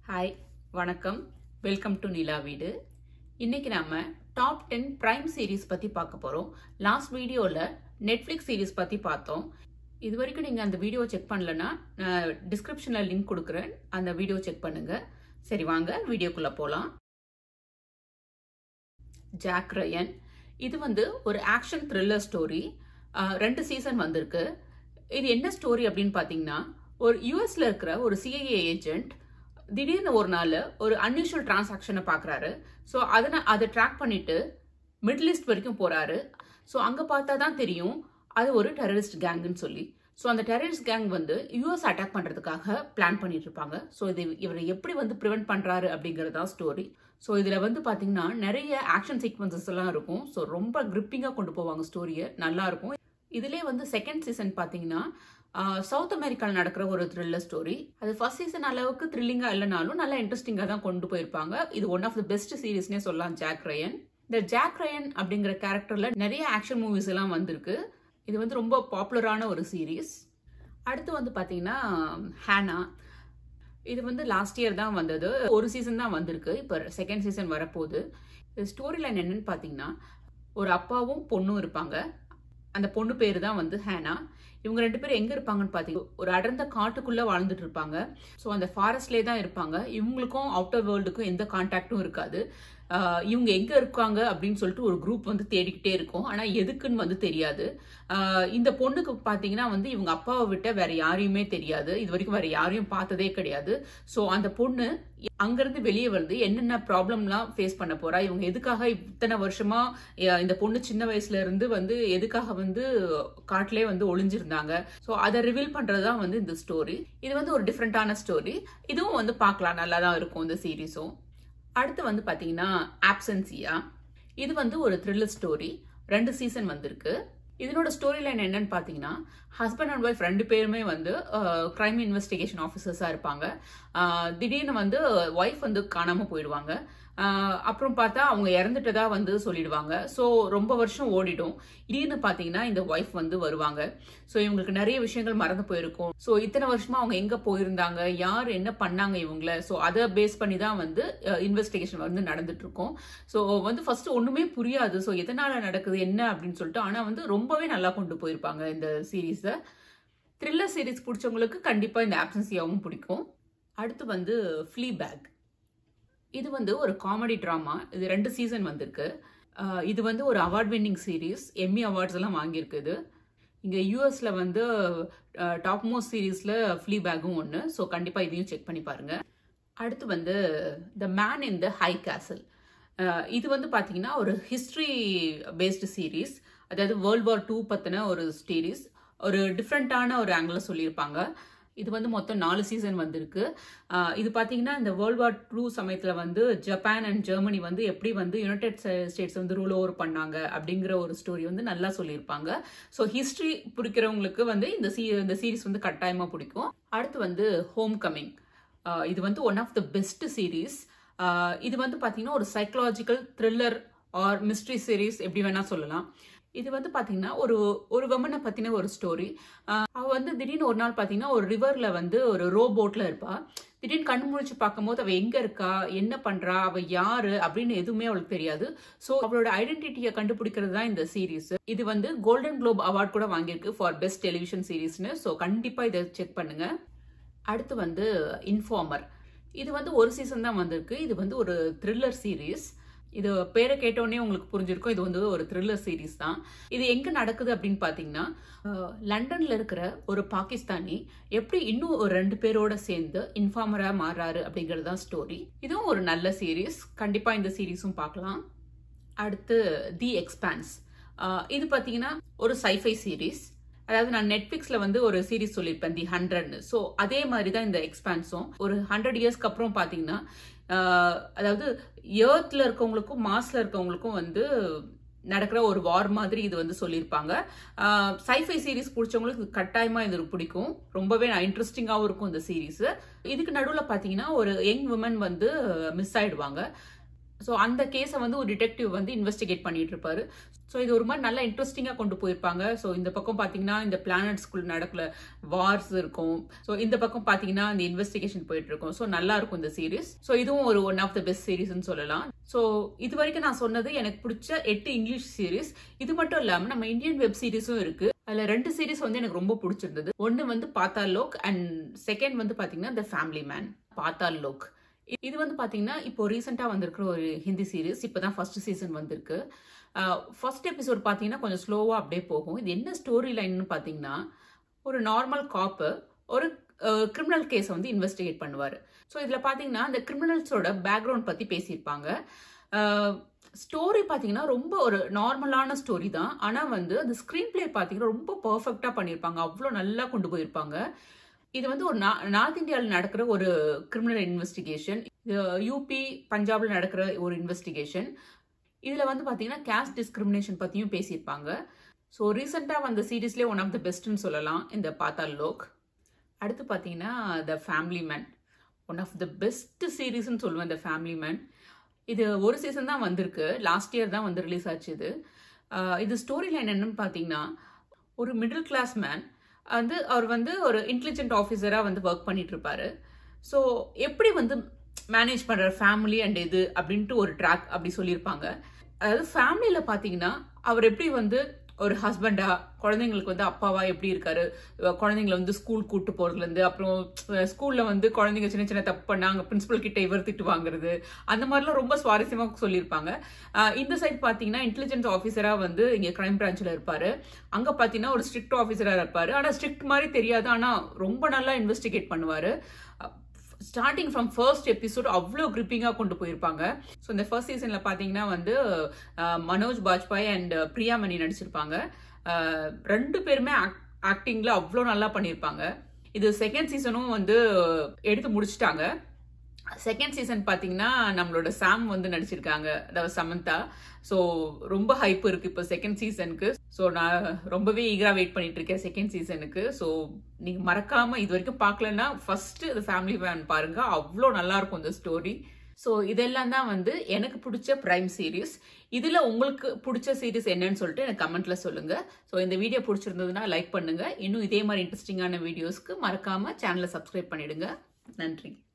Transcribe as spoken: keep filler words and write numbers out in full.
Hi வணக்கம் welcome to நிலா வீடு. இன்னைக்கு நாம டாப் டென் பிரைம் சீரிஸ் பத்தி பார்க்க போறோம். லாஸ்ட் வீடியோல நெட்ஃபிளிக்ஸ் சீரிஸ் பத்தி பார்த்தோம். இது வரைக்கும் நீங்க அந்த வீடியோ செக் பண்ணலன்னா நான் டிஸ்கிரிப்ஷன்ல லிங்க் கொடுக்குறேன், அந்த வீடியோ செக் பண்ணுங்க. சரி வாங்க வீடியோக்குள்ள போலாம். ஜாக் ரயன் இது வந்து ஒரு ஆக்ஷன் த்ரில்லர் ஸ்டோரி. ரெண்டு சீசன் வந்திருக்கு. இது என்ன ஸ்டோரி அப்படின்னு பாத்தீங்கன்னா, ஒரு யூஎஸ்ல இருக்கிற ஒரு சிஐஏ ஏஜென்ட் திடீர்னு ஒரு நாள் ஒரு அன்யூஷுவல் டிரான்சாக்ஷனை பார்க்குறாரு. ஸோ அதனை அதை ட்ராக் பண்ணிட்டு மிடில் ஈஸ்ட் வரைக்கும் போறாரு. ஸோ அங்கே பார்த்தா தான் தெரியும் அது ஒரு டெரரிஸ்ட் கேங்குன்னு சொல்லி. ஸோ அந்த டெரரிஸ்ட் கேங் வந்து யூஎஸ் அட்டாக் பண்ணுறதுக்காக பிளான் பண்ணிட்டு இருப்பாங்க. ஸோ இது இவரை எப்படி வந்து ப்ரிவென்ட் பண்ணுறாரு அப்படிங்கிறது தான் ஸ்டோரி. ஸோ இதில் வந்து பார்த்தீங்கன்னா நிறைய ஆக்ஷன் சீக்வன்சஸ் எல்லாம் இருக்கும். ஸோ ரொம்ப கிரிப்பிங்காக கொண்டு போவாங்க ஸ்டோரியை, நல்லா இருக்கும். இதுலேயே வந்து செகண்ட் சீசன் பார்த்தீங்கன்னா சவுத் அமெரிக்காவில் நடக்கிற ஒரு த்ரில்லர் ஸ்டோரி. அது ஃபர்ஸ்ட் சீசன் அளவுக்கு த்ரில்லிங்காக இல்லைனாலும் நல்லா இன்ட்ரெஸ்டிங்காக தான் கொண்டு போயிருப்பாங்க. இது ஒன் ஆஃப் த பெஸ்ட் சீரீஸ்னே சொல்லலாம் ஜாக் ரயன். இந்த ஜாக் ரயன் அப்படிங்கிற கேரக்டர்ல நிறைய ஆக்ஷன் மூவிஸ் எல்லாம் வந்திருக்கு. இது வந்து ரொம்ப பாப்புலரான ஒரு சீரீஸ். அடுத்து வந்து பார்த்தீங்கன்னா ஹேனா. இது வந்து லாஸ்ட் இயர் தான் வந்தது, ஒரு சீசன் தான் வந்திருக்கு. இப்போ செகண்ட் சீசன் வரப்போகுது. ஸ்டோரி லைன் என்னன்னு பார்த்தீங்கன்னா, ஒரு அப்பாவும் பொண்ணும் இருப்பாங்க. அந்த பொண்ணு பேரு தான் வந்து ஹேனா. இவங்க ரெண்டு பேரும் எங்க இருப்பாங்கன்னு பாத்தீங்கன்னா, ஒரு அடர்ந்த காட்டுக்குள்ள வாழ்ந்துட்டு இருப்பாங்க. ஸோ அந்த ஃபாரஸ்ட்லேயே தான் இருப்பாங்க. இவங்களுக்கும் அவுட்டர் வேர்ல்டுக்கும் எந்த கான்டாக்டும் இருக்காது. இவங்க எங்க இருக்காங்க அப்படின்னு சொல்லிட்டு ஒரு குரூப் வந்து தேடிக்கிட்டே இருக்கும். ஆனா எதுக்குன்னு வந்து தெரியாது. இந்த பொண்ணுக்கு பாத்தீங்கன்னா வந்து இவங்க அப்பாவை விட்ட வேற யாரையுமே தெரியாது. இது வரைக்கும் வேற யாரையும் பார்த்ததே கிடையாது. ஸோ அந்த பொண்ணு அங்கிருந்து வெளியே வந்து என்னென்ன ப்ராப்ளம்லாம் ஃபேஸ் பண்ண போறா, இவங்க எதுக்காக இத்தனை வருஷமா, இந்த பொண்ணு சின்ன வயசுல இருந்து வந்து எதுக்காக வந்து காட்டிலே வந்து ஒளிஞ்சிருந்தாங்க. ஸோ அதை ரிவீல் பண்றதுதான் வந்து இந்த ஸ்டோரி. இது வந்து ஒரு டிஃப்ரெண்டான ஸ்டோரி. இதுவும் வந்து பார்க்கலாம், நல்லா தான் இருக்கும் இந்த சீரீஸும். அடுத்து வந்து பாத்தீங்கன்னா ஆப்சன்சியா. இது வந்து ஒரு த்ரில்லர் ஸ்டோரி. ரெண்டு சீசன் வந்திருக்கு. இதனோட ஸ்டோரி லைன் என்னன்னு பாத்தீங்கன்னா, ஹஸ்பண்ட் அண்ட் ஒய்ஃப் ரெண்டு பேருமே வந்து கிரைம் இன்வெஸ்டிகேஷன் ஆஃபீஸர்ஸா இருப்பாங்க. திடீர்னு வந்து ஒய்ஃப் வந்து காணாம போயிடுவாங்க. அப்புறம் பார்த்தா அவங்க இறந்துட்டதா வந்து சொல்லிடுவாங்க. ஸோ ரொம்ப வருஷம் ஓடிடும். திடீர்னு பார்த்தீங்கன்னா இந்த ஒய்ஃப் வந்து வருவாங்க. ஸோ இவங்களுக்கு நிறைய விஷயங்கள் மறந்து போயிருக்கும். ஸோ இத்தனை வருஷமா அவங்க எங்க போயிருந்தாங்க, யார் என்ன பண்ணாங்க இவங்கள, ஸோ அதை பேஸ் பண்ணி தான் வந்து இன்வெஸ்டிகேஷன் வந்து நடந்துட்டு இருக்கும். ஸோ வந்து ஃபர்ஸ்ட் ஒண்ணுமே புரியாது, ஸோ எதனால நடக்குது என்ன அப்படின்னு சொல்லிட்டு. ஆனா வந்து ரொம்பவே நல்லா கொண்டு போயிருப்பாங்க இந்த சீரீஸை. த்ரில்லர் சீரீஸ் பிடிச்சவங்களுக்கு கண்டிப்பா இந்த ஆப்சன்சியாவும் பிடிக்கும். அடுத்து வந்து ஃப்ளீபேக். இது வந்து ஒரு காமெடி ட்ராமா. இது ரெண்டு சீசன் வந்திருக்கு. இது வந்து ஒரு award winning series. Emmy awards எல்லாம் வாங்கியிருக்குது. இங்க யூஎஸ்ல வந்து டாப் மோஸ்ட் சீரீஸ்ல ஃப்ளீபேக்கும் ஒன்று. ஸோ கண்டிப்பா இதையும் செக் பண்ணி பாருங்க. அடுத்து வந்து the man in the high கேசல். இது வந்து பாத்தீங்கன்னா ஒரு ஹிஸ்டரி பேஸ்டு சீரீஸ். அதாவது வேர்ல்ட் வார் டூ பத்தின ஒரு சீரீஸ். ஒரு டிஃப்ரெண்டான ஒரு ஆங்கிள் சொல்லியிருப்பாங்க. இது வந்து மொத்தம் நாலு சீசன் வந்திருக்கு. இது பாத்தீங்கன்னா இந்த வேர்ல்ட் வார் டூ சமயத்துல வந்து ஜப்பான் அண்ட் ஜெர்மனி வந்து எப்படி வந்து யுனைடெட் ஸ்டேட்ஸ் வந்து ரூல் ஓவர் பண்ணாங்க அப்படிங்கிற ஒரு ஸ்டோரி வந்து நல்லா சொல்லியிருப்பாங்க. ஸோ ஹிஸ்டரி பிடிக்கிறவங்களுக்கு வந்து இந்த சீ இந்த சீரீஸ் வந்து கட்டாயமா பிடிக்கும். அடுத்து வந்து ஹோம் கமிங். இது வந்து one of the best series. இது வந்து பாத்தீங்கன்னா ஒரு psychological thriller or mystery series, எப்படி வேணா சொல்லலாம். இது வந்து பாத்தீங்கன்னா ஒரு ஒரு விமனை பத்தின ஒரு ஸ்டோரி. அவ வந்து திடீர்னு ஒரு நாள் பாத்தீங்கன்னா ஒரு ரிவர்ல வந்து ஒரு ரோ போட்ல இருப்பா. திடீர்னு கண் முழிச்சு பார்க்கும் போது அவ எங்க இருக்கா, என்ன பண்றா, அவ யாரு அப்படின்னு எதுவுமே அவளுக்கு தெரியாது. ஸோ அவளோட ஐடென்டிட்டியை கண்டுபிடிக்கிறது தான் இந்த சீரீஸ். இது வந்து கோல்டன் குளோப் அவார்ட் கூட வாங்கியிருக்கு ஃபார் பெஸ்ட் டெலிவிஷன் சீரீஸ்னு. ஸோ கண்டிப்பா இதை செக் பண்ணுங்க. அடுத்து வந்து இன்ஃபார்மர். இது வந்து ஒரு சீசன் தான் வந்திருக்கு. இது வந்து ஒரு த்ரில்லர் சீரீஸ். இது பேரை கேட்டோடனே உங்களுக்கு புரிஞ்சிருக்கும், இது வந்து ஒரு த்ரில்லர் சீரீஸ் தான். இது எங்க நடக்குது அப்படின்னு பாத்தீங்கன்னா, லண்டன்ல இருக்கிற ஒரு பாகிஸ்தானி எப்படி இன்னும் ஒரு ரெண்டு பேரோட சேர்ந்து இன்ஃபார்மரா மாறாரு அப்படிங்கிறது தான் ஸ்டோரி. இதுவும் ஒரு நல்ல சீரீஸ், கண்டிப்பா இந்த சீரீஸும் பார்க்கலாம். அடுத்து தி எக்ஸ்பான்ஸ். இது பாத்தீங்கன்னா ஒரு சைஃபை சீரீஸ். அதாவது நான் நெட்ஃபிளிக்ஸ்ல வந்து ஒரு சீரீஸ் சொல்லியிருப்பேன், தி ஹண்ட்ரட். ஸோ அதே மாதிரி தான் இந்த எக்ஸ்பான்ஸும். ஒரு ஹண்ட்ரட் இயர்ஸ்க்கு அப்புறம் பாத்தீங்கன்னா, அதாவது எர்த்ல இருக்கவங்களுக்கும் மாஸ்ல இருக்கவங்களுக்கும் வந்து நடக்கிற ஒரு வார் மாதிரி இது வந்து சொல்லியிருப்பாங்க. சைஃபை சீரீஸ் பிடிச்சவங்களுக்கு கட்டாயமா இது பிடிக்கும். ரொம்பவே இன்ட்ரெஸ்டிங்காகவும் இருக்கும் இந்த சீரீஸ். இதுக்கு நடுவில் பார்த்தீங்கன்னா ஒரு யங் உமன் வந்து மிஸ் ஆயிடுவாங்க. ஸோ அந்த கேஸை வந்து ஒரு டிடெக்டிவ் வந்து இன்வெஸ்டிகேட் பண்ணிட்டு இருப்பாரு. ஸோ இது ஒரு மாதிரி நல்லா இன்ட்ரெஸ்டிங்காக கொண்டு போயிருப்பாங்க. ஸோ இந்த பக்கம் பார்த்தீங்கன்னா இந்த பிளானட்ஸ்குள்ள நடக்கல வார்ஸ் இருக்கும். ஸோ இந்த பக்கம் பார்த்தீங்கன்னா இந்த இன்வெஸ்டிகேஷன் போயிட்டு இருக்கும். ஸோ நல்லா இருக்கும் இந்த சீரிஸ். ஸோ இதுவும் ஒரு ஒன் ஆஃப் த பெஸ்ட் சீரிஸ்ன்னு சொல்லலாம். ஸோ இது வரைக்கும் நான் சொன்னது எனக்கு பிடிச்ச எட்டு இங்கிலீஷ் சீரிஸ். இது மட்டும் இல்லாமல் நம்ம இந்தியன் வெப் சீரிஸும் இருக்கு. அதுல ரெண்டு சீரிஸ் வந்து எனக்கு ரொம்ப பிடிச்சிருந்தது. ஒன்னு வந்து பாத்தால் லோக் அண்ட் செகண்ட் வந்து பாத்தீங்கன்னா the family man. Paatal Lok இது வந்து பாத்தீங்கன்னா இப்போ ரீசெண்டா வந்திருக்கிற ஒரு ஹிந்தி சீரிஸ். இப்பதான் ஃபர்ஸ்ட் சீசன் வந்திருக்கு. ஃபர்ஸ்ட் எபிசோட் பாத்தீங்கன்னா கொஞ்சம் ஸ்லோவா அப்படியே போகும். இது என்ன ஸ்டோரி லைன்னு பாத்தீங்கன்னா ஒரு நார்மல் காப்பு ஒரு கிரிமினல் கேஸை வந்து இன்வெஸ்டிகேட் பண்ணுவாரு. ஸோ இதுல பாத்தீங்கன்னா அந்த கிரிமினல்ஸோட பேக்ரவுண்ட் பத்தி பேசியிருப்பாங்க. ஸ்டோரி பார்த்தீங்கன்னா ரொம்ப ஒரு நார்மலான ஸ்டோரி தான். ஆனால் வந்து அந்த ஸ்க்ரீன் பிளே பார்த்தீங்கன்னா ரொம்ப பர்ஃபெக்டாக பண்ணியிருப்பாங்க. அவ்வளோ நல்லா கொண்டு போயிருப்பாங்க. இது வந்து ஒரு நார்த் இந்தியாவில் நடக்கிற ஒரு கிரிமினல் இன்வெஸ்டிகேஷன். யூபி பஞ்சாபில் நடக்கிற ஒரு இன்வெஸ்டிகேஷன். இதில் வந்து பார்த்தீங்கன்னா கேஸ்ட் டிஸ்கிரிமினேஷன் பற்றியும் பேசியிருப்பாங்க. ஸோ ரீசெண்டாக வந்த சீரீஸ்லேயே ஒன் ஆஃப் த பெஸ்ட்னு சொல்லலாம் இந்த பாத்தால் லோக். அடுத்து பார்த்தீங்கன்னா the family man. One of the best சீரீஸ்ன்னு சொல்லுவேன் த ஃபேமிலி மேன். இது ஒரு சீசன் தான் வந்திருக்கு. லாஸ்ட் இயர் தான் வந்து ரிலீஸ் ஆச்சு. இது இது ஸ்டோரி லைன் என்னன்னு பார்த்தீங்கன்னா ஒரு மிடில் கிளாஸ் மேன் வந்து அவர் வந்து ஒரு இன்டெலிஜென்ட் ஆஃபீஸராக வந்து ஒர்க் பண்ணிட்டு இருப்பாரு. ஸோ எப்படி வந்து மேனேஜ் பண்ணுற ஃபேமிலி அண்ட் இது அப்படின்ட்டு ஒரு ட்ராக் அப்படி சொல்லியிருப்பாங்க. அதாவது ஃபேமிலியில் பார்த்தீங்கன்னா அவர் எப்படி வந்து ஒரு ஹஸ்பண்டா குழந்தைங்களுக்கு வந்து அப்பாவா எப்படி இருக்காரு, குழந்தைங்களை வந்து ஸ்கூல் கூட்டு போறதுலேருந்து, அப்புறம் ஸ்கூல்ல வந்து குழந்தைங்க சின்ன சின்ன தப்பு பண்ணாங்க பிரின்சிபல் கிட்ட இவர் திட்டு வாங்குறது, அந்த மாதிரிலாம் ரொம்ப சுவாரஸ்யமா சொல்லியிருப்பாங்க. இந்த சைட் பாத்தீங்கன்னா இன்டெலிஜென்ஸ் ஆஃபீஸரா வந்து இங்க கிரைம் பிரான்ச்ல இருப்பாரு. அங்க பாத்தீங்கன்னா ஒரு ஸ்ட்ரிக்ட் ஆஃபீஸரா இருப்பாரு. ஆனா ஸ்ட்ரிக்ட் மாதிரி தெரியாது, ஆனா ரொம்ப நல்லா இன்வெஸ்டிகேட் பண்ணுவாரு. ஸ்டார்டிங் ஃப்ரம் ஃபர்ஸ்ட் எபிசோட் அவ்வளோ கிரிப்பிங்காக கொண்டு போயிருப்பாங்க. ஸோ இந்த ஃபர்ஸ்ட் சீசனில் பார்த்தீங்கன்னா வந்து மனோஜ் பாஜ்பாய் அண்ட் பிரியாமணி நடிச்சிருப்பாங்க. ரெண்டு பேருமே ஆக்டிங்கில் அவ்வளோ நல்லா பண்ணியிருப்பாங்க. இது செகண்ட் சீசனும் வந்து எடுத்து முடிச்சிட்டாங்க. செகண்ட் சீசன் பார்த்தீங்கன்னா நம்மளோட சாம் வந்து நடிச்சிருக்காங்க, அதாவது சமந்தா. ஸோ ரொம்ப ஹைப் இருக்கு இப்போ செகண்ட் சீசனுக்கு. ஸோ நான் ரொம்பவே ஈகரா வெயிட் பண்ணிட்டு இருக்கேன் செகண்ட் சீசனுக்கு. ஸோ நீங்க மறக்காம இது வரைக்கும் பார்க்கலன்னா ஃபர்ஸ்ட் இந்த ஃபேமிலி மேன் பாருங்க, அவ்வளோ நல்லா இருக்கும் இந்த ஸ்டோரி. ஸோ இதெல்லாம் தான் வந்து எனக்கு பிடிச்ச பிரைம் சீரீஸ். இதுல உங்களுக்கு பிடிச்ச சீரீஸ் என்னன்னு சொல்லிட்டு எனக்கு கமெண்ட்ல சொல்லுங்க. ஸோ இந்த வீடியோ பிடிச்சிருந்ததுன்னா லைக் பண்ணுங்க. இன்னும் இதே மாதிரி இன்ட்ரெஸ்டிங்கான வீடியோஸ்க்கு மறக்காம சேனலை சப்ஸ்கிரைப் பண்ணிடுங்க. நன்றி.